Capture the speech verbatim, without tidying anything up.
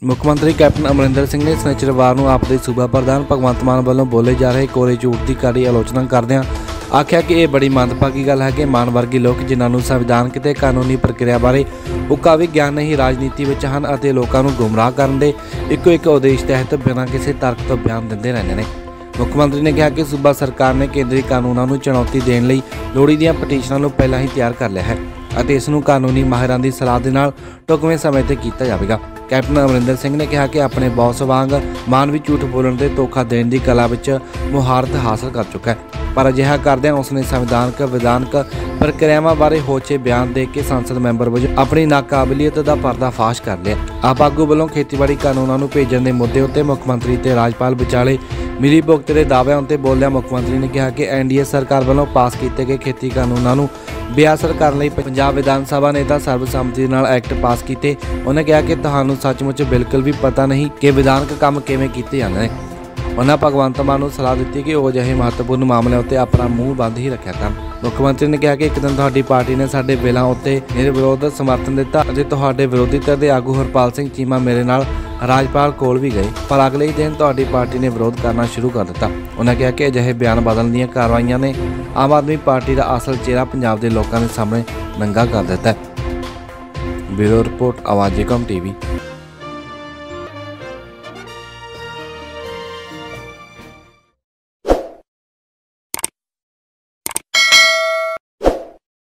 मुख्यमंत्री कैप्टन अमरिंदर सिंह ने शनिचरवार ਨੂੰ ਆਪ ਦੇ सूबा प्रधान भगवंत मान ਵੱਲੋਂ बोले जा रहे कोरे झूठ की कड़ी आलोचना करदਿਆਂ आख्या कि यह बड़ी मंदभागी गल है कि मान वर्गी लोग जिन्होंने संविधान ते कानूनी प्रक्रिया बारे उका भी ज्ञान नहीं राजनीति में हैं और लोगों को गुमराह करने के इको एक उद्देश तहत बिना किसी तर्क तो बयान देते रहते हैं। मुख्यमंत्री ने कहा कि सूबा सरकार ने केंद्रीय कानूनों को चुनौती देने लई लोड़ी दी पटीशनां पहला ही तैयार कर लिया है और इसनूं कानूनी माहिरां दी सलाह दे नाल ढुकवें समय ते कीता जावेगा। कैप्टन अमरिंदर सिंह ने कहा कि अपने बॉस वांग मान भी झूठ बोलने ते धोखा देने की कला विच मुहारत हासिल कर चुका है, पर अजिहा करदਿਆਂ उसने संविधानक विधानक प्रक्रियावां बारे होचे बयान दे के संसद मैंबर वजों अपनी नाकाबिलियत का पर्दाफाश कर लिया। आप आगू वालों खेतीबाड़ी कानूनों को भेजण के मुद्दे उत्ते मुख्यमंत्री ते राजपाल विचाले मिली भुगत के दाविਆਂ उत्ते बोलਦਿਆਂ मुख्यमंत्री ने कहा कि एन डी ए सरकार वालों पास किए गए खेती कानूनों को बेअसर करने लई पंजाब विधान सभा ने तां सर्बसम्मति नाल एक्ट पास किए। उन्होंने कहा कि तुहानूं सचमुच बिल्कुल भी पता नहीं कि विधानक काम किवें कीते जांदे ने। उन्होंने भगवंत मान को सलाह दी कि वह अजिहे महत्वपूर्ण मामलों उत्ते अपना मूँह बंद ही रखा करन। मुख्यमंत्री ने कहा कि एक दिन तुहाडी पार्टी ने साडे बिलों उत्ते निर्विरोध समर्थन दिता अते तुहाडे विरोधी धिर दे आगू हरपाल सिंह चीमा मेरे नाल राजपाल कोल भी गए, पर अगले ही दिन तुहाडी पार्टी ने विरोध करना शुरू कर दिता। उन्होंने कहा कि अजिहे बयान बदलण दीआं कार्रवाइयां ने आम आदमी पार्टी का असल चेहरा पंजाब के लोगों के सामने नंगा कर दिता है। ब्यूरो रिपोर्ट आवाज़ एकम टीवी।